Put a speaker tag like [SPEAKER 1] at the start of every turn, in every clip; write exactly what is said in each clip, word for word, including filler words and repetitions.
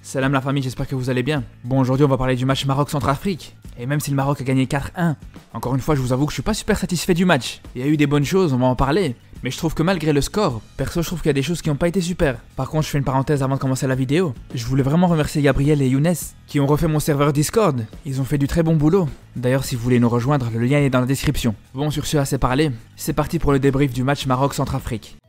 [SPEAKER 1] Salam la famille, j'espère que vous allez bien. Bon, aujourd'hui on va parler du match Maroc-Centrafrique. Et même si le Maroc a gagné quatre un, encore une fois je vous avoue que je suis pas super satisfait du match. Il y a eu des bonnes choses, on va en parler. Mais je trouve que malgré le score, perso je trouve qu'il y a des choses qui n'ont pas été super. Par contre je fais une parenthèse avant de commencer la vidéo. Je voulais vraiment remercier Gabriel et Younes qui ont refait mon serveur Discord. Ils ont fait du très bon boulot. D'ailleurs si vous voulez nous rejoindre, le lien est dans la description. Bon, sur ce, assez parlé, c'est parti pour le débrief du match Maroc-Centrafrique.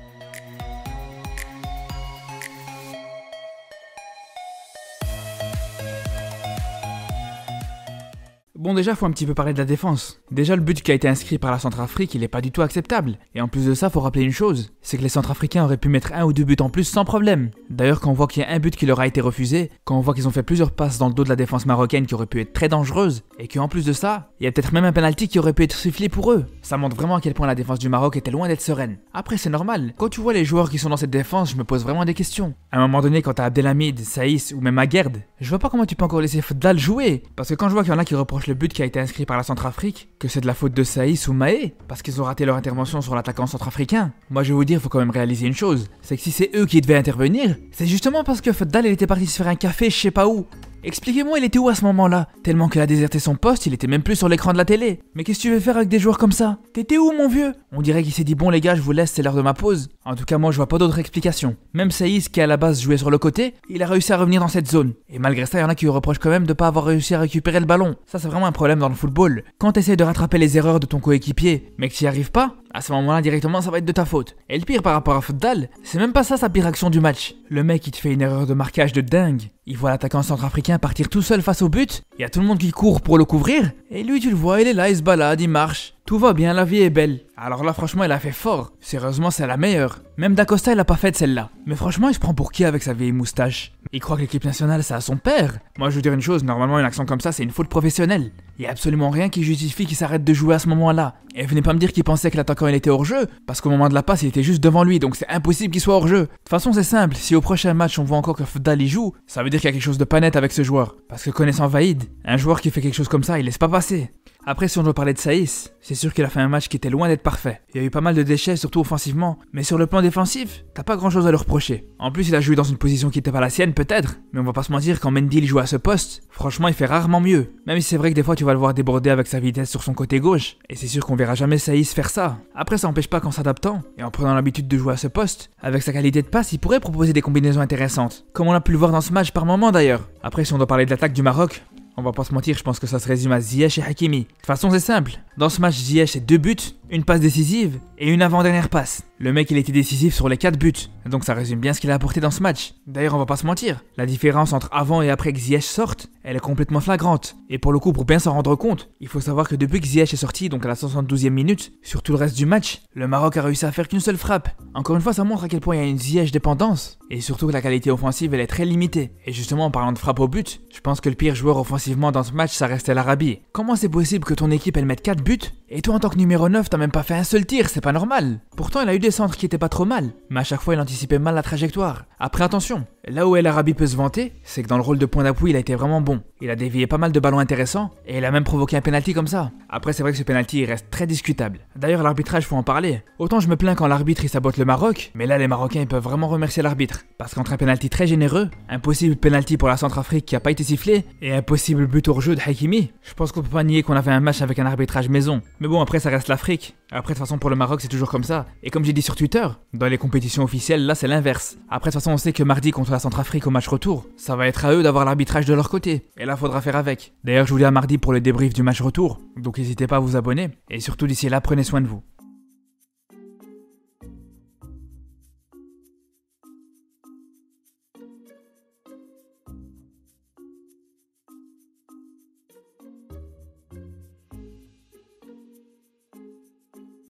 [SPEAKER 1] Bon, déjà faut un petit peu parler de la défense. Déjà le but qui a été inscrit par la Centrafrique, il est pas du tout acceptable. Et en plus de ça, faut rappeler une chose, c'est que les Centrafricains auraient pu mettre un ou deux buts en plus sans problème. D'ailleurs quand on voit qu'il y a un but qui leur a été refusé, quand on voit qu'ils ont fait plusieurs passes dans le dos de la défense marocaine qui aurait pu être très dangereuse, et qu'en plus de ça, il y a peut-être même un penalty qui aurait pu être sifflé pour eux. Ça montre vraiment à quel point la défense du Maroc était loin d'être sereine. Après c'est normal, quand tu vois les joueurs qui sont dans cette défense, je me pose vraiment des questions. À un moment donné, quand t'as Abdelhamid, Saïs ou même Aguerd, je vois pas comment tu peux encore laisser Fdal jouer. Parce que quand je vois qu'il y en a qui reprochent le but qui a été inscrit par la Centrafrique, que c'est de la faute de Saïs ou Mahé, parce qu'ils ont raté leur intervention sur l'attaquant centrafricain. Moi je vais vous dire, faut quand même réaliser une chose, c'est que si c'est eux qui devaient intervenir, c'est justement parce que Fdal il était parti se faire un café je sais pas où. Expliquez-moi, il était où à ce moment-là? Tellement qu'il a déserté son poste, il était même plus sur l'écran de la télé. Mais qu'est-ce que tu veux faire avec des joueurs comme ça? T'étais où mon vieux? On dirait qu'il s'est dit bon les gars, je vous laisse, c'est l'heure de ma pause. En tout cas moi je vois pas d'autre explication. Même Saïs qui à la base jouait sur le côté, il a réussi à revenir dans cette zone. Et malgré ça, il y en a qui lui reprochent quand même de pas avoir réussi à récupérer le ballon. Ça c'est vraiment un problème dans le football. Quand t'essayes de rattraper les erreurs de ton coéquipier, mais que t'y arrives pas, à ce moment-là directement ça va être de ta faute. Et le pire par rapport à Fdal, c'est même pas ça sa pire action du match. Le mec il te fait une erreur de marquage de dingue. Il voit l'attaquant centrafricain partir tout seul face au but, il y a tout le monde qui court pour le couvrir, et lui tu le vois, il est là, il se balade, il marche. Tout va bien, la vie est belle. Alors là franchement il a fait fort. Sérieusement c'est la meilleure. Même Dacosta il a pas fait celle-là. Mais franchement il se prend pour qui avec sa vieille moustache? Il croit que l'équipe nationale c'est à son père. Moi je veux dire une chose, normalement une action comme ça c'est une faute professionnelle. Il y a absolument rien qui justifie qu'il s'arrête de jouer à ce moment-là. Et venez pas me dire qu'il pensait que l'attaquant il était hors jeu, parce qu'au moment de la passe il était juste devant lui, donc c'est impossible qu'il soit hors jeu. De toute façon c'est simple, si au prochain match on voit encore que Fdal y joue, ça veut dire qu'il y a quelque chose de pas net avec ce joueur. Parce que connaissant Vaïd, un joueur qui fait quelque chose comme ça il laisse pas passer. Après si on doit parler de Saïs, c'est sûr qu'il a fait un match qui était loin d'être parfait. Il y a eu pas mal de déchets, surtout offensivement, mais sur le plan défensif, t'as pas grand chose à lui reprocher. En plus il a joué dans une position qui était pas la sienne peut-être, mais on va pas se mentir, quand Mendy il joue à ce poste, franchement il fait rarement mieux. Même si c'est vrai que des fois tu vas le voir déborder avec sa vitesse sur son côté gauche, et c'est sûr qu'on verra jamais Saïs faire ça. Après ça empêche pas qu'en s'adaptant, et en prenant l'habitude de jouer à ce poste, avec sa qualité de passe il pourrait proposer des combinaisons intéressantes, comme on a pu le voir dans ce match par moment d'ailleurs. Après si on doit parler de l'attaque du Maroc, on va pas se mentir, je pense que ça se résume à Ziyech et Hakimi. De toute façon c'est simple, dans ce match Ziyech c'est deux buts, une passe décisive et une avant-dernière passe. Le mec il a été décisif sur les quatre buts, donc ça résume bien ce qu'il a apporté dans ce match. D'ailleurs on va pas se mentir, la différence entre avant et après que Ziyech sorte, elle est complètement flagrante. Et pour le coup, pour bien s'en rendre compte, il faut savoir que depuis que Ziyech est sorti, donc à la soixante-douzième minute, sur tout le reste du match, le Maroc a réussi à faire qu'une seule frappe. Encore une fois ça montre à quel point il y a une Ziyech dépendance, et surtout que la qualité offensive elle est très limitée. Et justement en parlant de frappe au but, je pense que le pire joueur offensivement dans ce match ça restait l'Arabie. Comment c'est possible que ton équipe elle mette quatre buts, et toi en tant que numéro neuf t'as même pas fait un seul tir, c'est pas normal. Pourtant il a eu des centres qui étaient pas trop mal, mais à chaque fois il anticipait mal la trajectoire. Après attention, là où El Arabi peut se vanter, c'est que dans le rôle de point d'appui il a été vraiment bon. Il a dévié pas mal de ballons intéressants, et il a même provoqué un penalty comme ça. Après c'est vrai que ce penalty il reste très discutable. D'ailleurs l'arbitrage faut en parler. Autant je me plains quand l'arbitre il sabote le Maroc, mais là les Marocains ils peuvent vraiment remercier l'arbitre. Parce qu'entre un penalty très généreux, un possible penalty pour la Centrafrique qui a pas été sifflé, et un possible but hors jeu de Hakimi, je pense qu'on peut pas nier qu'on a fait un match avec un arbitrage maison. Mais bon après ça reste l'Afrique. Après de toute façon pour le Maroc c'est toujours comme ça. Et comme j'ai dit sur Twitter, dans les compétitions officielles là c'est l'inverse. Après de toute façon on sait que mardi contre la Centrafrique au match retour, ça va être à eux d'avoir l'arbitrage de leur côté. Et là faudra faire avec. D'ailleurs je vous dis à mardi pour le débrief du match retour, donc n'hésitez pas à vous abonner. Et surtout d'ici là prenez soin de vous.